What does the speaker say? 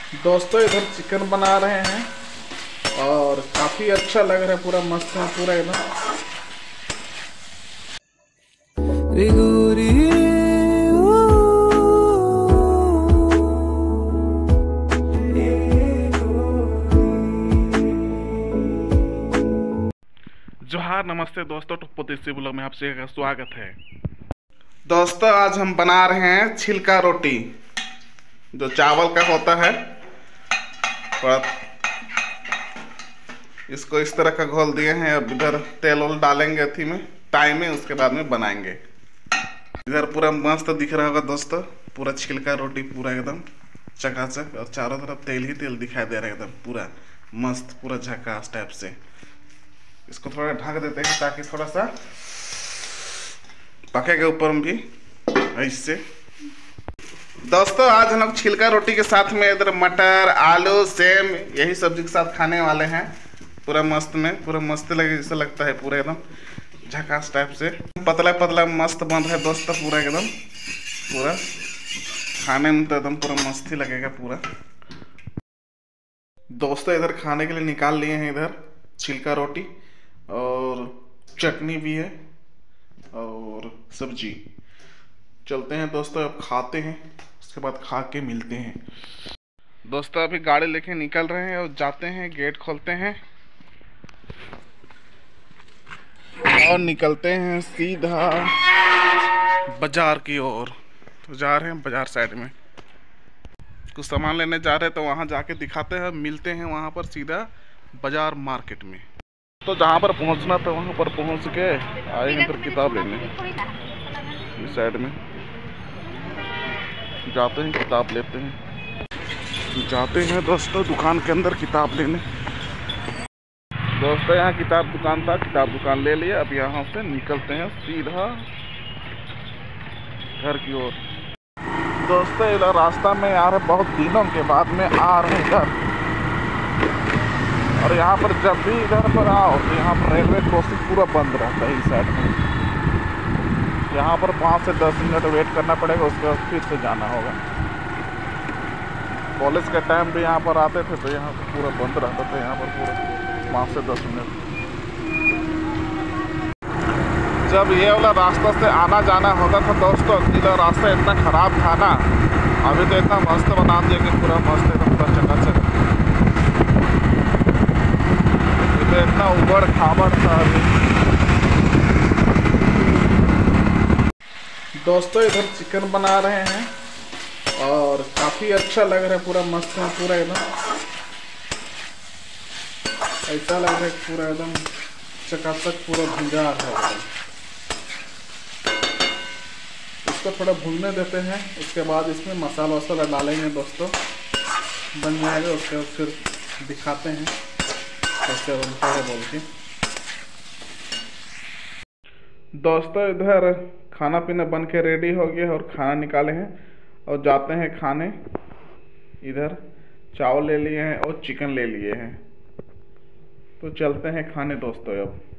दोस्तों इधर चिकन बना रहे हैं और काफी अच्छा लग रहा है, पूरा मस्त है पूरा एकदम। जोहार नमस्ते दोस्तों, टुप्पो देसी ब्लॉग में आपसे स्वागत है। दोस्तों आज हम बना रहे हैं छिलका रोटी, जो चावल का होता है। इसको इस तरह का घोल दिए हैं। अब इधर तेल वोल डालेंगे अथी में टाइम में, उसके बाद में बनाएंगे। इधर पूरा मस्त दिख रहा होगा दोस्तों, पूरा छिलका रोटी पूरा एकदम चकाचक, और चारों तरफ तेल ही तेल दिखाई दे रहा है एकदम पूरा मस्त, पूरा झकास टाइप से। इसको थोड़ा ढक देते हैं ताकि थोड़ा सा पकेगा ऊपर में भी ऐसे। दोस्तों आज हम लोग छिलका रोटी के साथ में इधर मटर आलू सेम यही सब्जी के साथ खाने वाले हैं। पूरा मस्त में, पूरा मस्त लगे जैसा लगता है, पूरा एकदम झकास टाइप से पतला पतला मस्त बन रहा है दोस्तों। पूरा एकदम पूरा खाने में तो एकदम पूरा मस्त ही लगेगा पूरा। दोस्तों इधर खाने के लिए निकाल लिए हैं इधर छिलका रोटी, और चटनी भी है और सब्जी। चलते हैं दोस्तों, अब खाते हैं, उसके बाद खा के मिलते हैं। दोस्तों अभी गाड़ी लेके निकल रहे हैं और जाते हैं, गेट खोलते हैं और निकलते हैं सीधा बाजार की ओर। तो जा रहे हैं बाजार साइड में, कुछ सामान लेने जा रहे हैं, तो वहाँ जाके दिखाते हैं, मिलते हैं वहाँ पर सीधा बाजार मार्केट में। तो जहाँ पर पहुँचना था वहाँ पर पहुँच के आए हैं फिर किताब लेने। इस साइड में जाते हैं, किताब लेते हैं, जाते हैं दोस्तों दुकान के अंदर किताब लेने। दोस्तों यहाँ किताब दुकान था, किताब दुकान ले लिया। अब यहाँ से निकलते हैं सीधा घर की ओर। दोस्तों इधर रास्ता में यार बहुत दिनों के बाद में आ रहे हैं इधर, और यहाँ पर जब भी इधर पर आओ तो यहाँ पर रेलवे क्रॉसिंग पूरा बंद रहता है इस साइड में। यहाँ पर 5 से 10 मिनट वेट करना पड़ेगा, उसके बाद फिर से जाना होगा। कॉलेज के टाइम भी यहाँ पर आते थे तो यहाँ पर पूरा बंद रहता था, यहाँ पर पूरा 5 से 10 मिनट। जब ये वाला रास्ता से आना जाना होता था दोस्तों, इधर रास्ता इतना ख़राब था ना, अभी तो इतना मस्त बना दिया कि पूरा मस्त एकदम पूरा चकाचक। इधर इतना उबड़ खाबड़ था अभी। दोस्तों इधर चिकन बना रहे हैं और काफ़ी अच्छा लग रहा है, पूरा मस्त है पूरा एकदम। ऐसा लग रहा है पूरा एकदम चकाचक, पूरा भुंजा है एकदम। इसको थोड़ा भूनने देते हैं, उसके बाद इसमें मसाला वसाला डालेंगे दोस्तों, बन जाएगा। उसके बाद फिर दिखाते हैं कैसे बनता है बोल के। दोस्तों इधर खाना पीना बन के रेडी हो गया और खाना निकाले हैं और जाते हैं खाने। इधर चावल ले लिए हैं और चिकन ले लिए हैं, तो चलते हैं खाने दोस्तों अब।